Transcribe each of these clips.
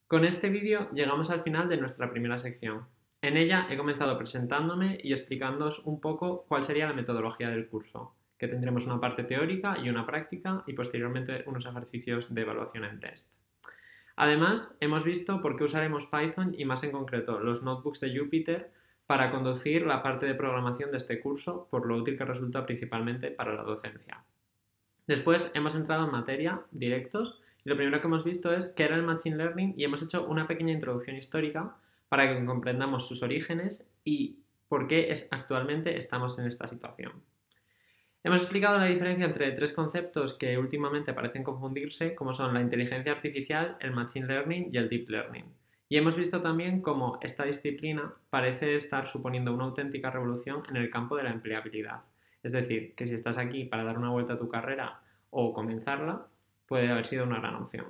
Con este vídeo llegamos al final de nuestra primera sección. En ella he comenzado presentándome y explicándoos un poco cuál sería la metodología del curso, que tendremos una parte teórica y una práctica y posteriormente unos ejercicios de evaluación en test. Además, hemos visto por qué usaremos Python y más en concreto los notebooks de Jupyter para conducir la parte de programación de este curso, por lo útil que resulta principalmente para la docencia. Después hemos entrado en materia, directos, y lo primero que hemos visto es qué era el Machine Learning y hemos hecho una pequeña introducción histórica para que comprendamos sus orígenes y por qué actualmente estamos en esta situación. Hemos explicado la diferencia entre tres conceptos que últimamente parecen confundirse, como son la inteligencia artificial, el Machine Learning y el Deep Learning. Y hemos visto también cómo esta disciplina parece estar suponiendo una auténtica revolución en el campo de la empleabilidad. Es decir, que si estás aquí para dar una vuelta a tu carrera o comenzarla, puede haber sido una gran opción.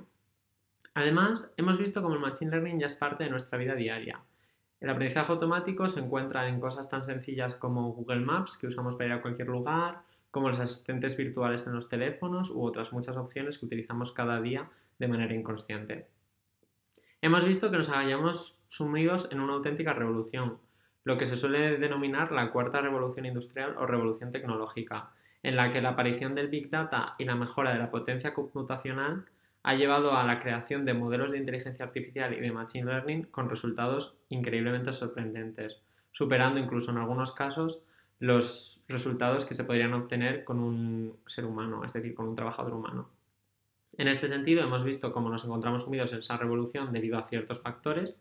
Además, hemos visto cómo el Machine Learning ya es parte de nuestra vida diaria. El aprendizaje automático se encuentra en cosas tan sencillas como Google Maps, que usamos para ir a cualquier lugar, como los asistentes virtuales en los teléfonos u otras muchas opciones que utilizamos cada día de manera inconsciente. Hemos visto que nos hallamos sumidos en una auténtica revolución, lo que se suele denominar la cuarta revolución industrial o revolución tecnológica, en la que la aparición del Big Data y la mejora de la potencia computacional ha llevado a la creación de modelos de inteligencia artificial y de Machine Learning con resultados increíblemente sorprendentes, superando incluso en algunos casos los resultados que se podrían obtener con un ser humano, es decir, con un trabajador humano. En este sentido, hemos visto cómo nos encontramos sumidos en esa revolución debido a ciertos factores,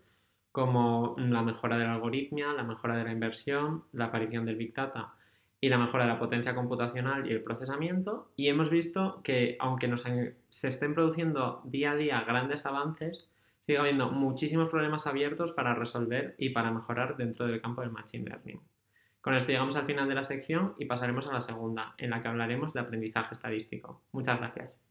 como la mejora de la algoritmia, la mejora de la inversión, la aparición del Big Data y la mejora de la potencia computacional y el procesamiento. Y hemos visto que, aunque se estén produciendo día a día grandes avances, sigue habiendo muchísimos problemas abiertos para resolver y para mejorar dentro del campo del Machine Learning. Con esto llegamos al final de la sección y pasaremos a la segunda, en la que hablaremos de aprendizaje estadístico. Muchas gracias.